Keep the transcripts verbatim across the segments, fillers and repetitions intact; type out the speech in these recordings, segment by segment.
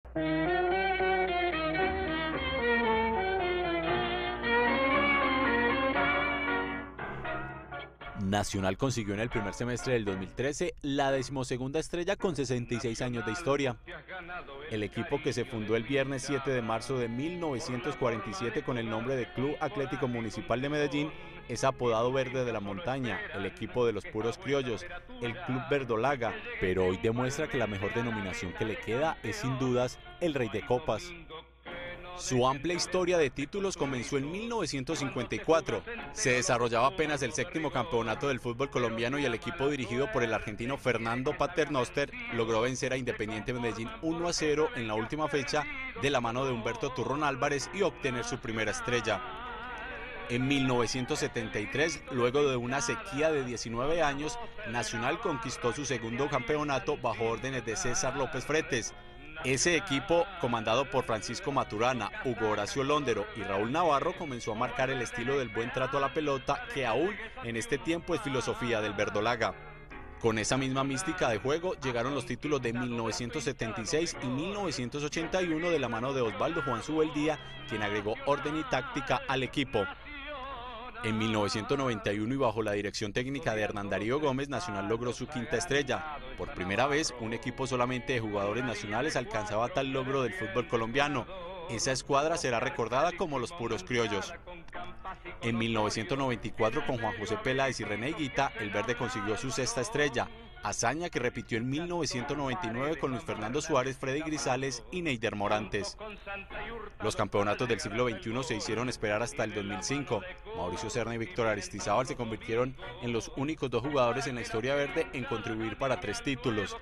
Nacional consiguió en el primer semestre del dos mil trece la decimosegunda estrella con sesenta y seis años de historia. El equipo, que se fundó el viernes siete de marzo de mil novecientos cuarenta y siete con el nombre de Club Atlético Municipal de Medellín, es apodado Verde de la Montaña, el equipo de los puros criollos, el Club Verdolaga, pero hoy demuestra que la mejor denominación que le queda es sin dudas el Rey de Copas. Su amplia historia de títulos comenzó en mil novecientos cincuenta y cuatro. Se desarrollaba apenas el séptimo campeonato del fútbol colombiano y el equipo, dirigido por el argentino Fernando Paternoster, logró vencer a Independiente Medellín uno a cero en la última fecha de la mano de Humberto Turrón Álvarez y obtener su primera estrella. En mil novecientos setenta y tres, luego de una sequía de diecinueve años, Nacional conquistó su segundo campeonato bajo órdenes de César López Fretes. Ese equipo, comandado por Francisco Maturana, Hugo Horacio Londero y Raúl Navarro, comenzó a marcar el estilo del buen trato a la pelota, que aún en este tiempo es filosofía del Verdolaga. Con esa misma mística de juego llegaron los títulos de mil novecientos setenta y seis y mil novecientos ochenta y uno de la mano de Osvaldo Juan Zubeldía, quien agregó orden y táctica al equipo. En mil novecientos noventa y uno, y bajo la dirección técnica de Hernán Darío Gómez, Nacional logró su quinta estrella. Por primera vez, un equipo solamente de jugadores nacionales alcanzaba tal logro del fútbol colombiano. Esa escuadra será recordada como los puros criollos. En mil novecientos noventa y cuatro, con Juan José Peláez y René Higuita, el Verde consiguió su sexta estrella, hazaña que repitió en mil novecientos noventa y nueve con Luis Fernando Suárez, Freddy Grisales y Neider Morantes. Los campeonatos del siglo veintiuno se hicieron esperar hasta el dos mil cinco. Mauricio Serna y Víctor Aristizábal se convirtieron en los únicos dos jugadores en la historia verde en contribuir para tres títulos.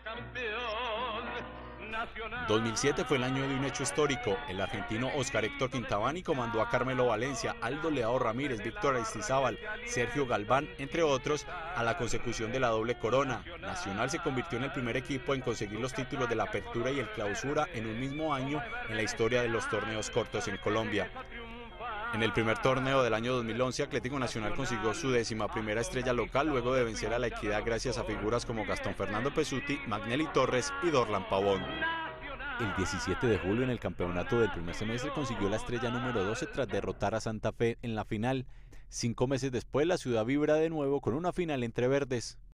dos mil siete fue el año de un hecho histórico. El argentino Oscar Héctor Quintabani comandó a Carmelo Valencia, Aldo Leao Ramírez, Víctor Aristizábal, Sergio Galván, entre otros, a la consecución de la doble corona. Nacional se convirtió en el primer equipo en conseguir los títulos de la Apertura y el Clausura en un mismo año en la historia de los torneos cortos en Colombia. En el primer torneo del año dos mil once, Atlético Nacional consiguió su décima primera estrella local luego de vencer a La Equidad gracias a figuras como Gastón Fernando Pesuti, Magnelli Torres y Dorlan Pavón. El diecisiete de julio, en el campeonato del primer semestre, consiguió la estrella número doce tras derrotar a Santa Fe en la final. Cinco meses después, la ciudad vibra de nuevo con una final entre verdes.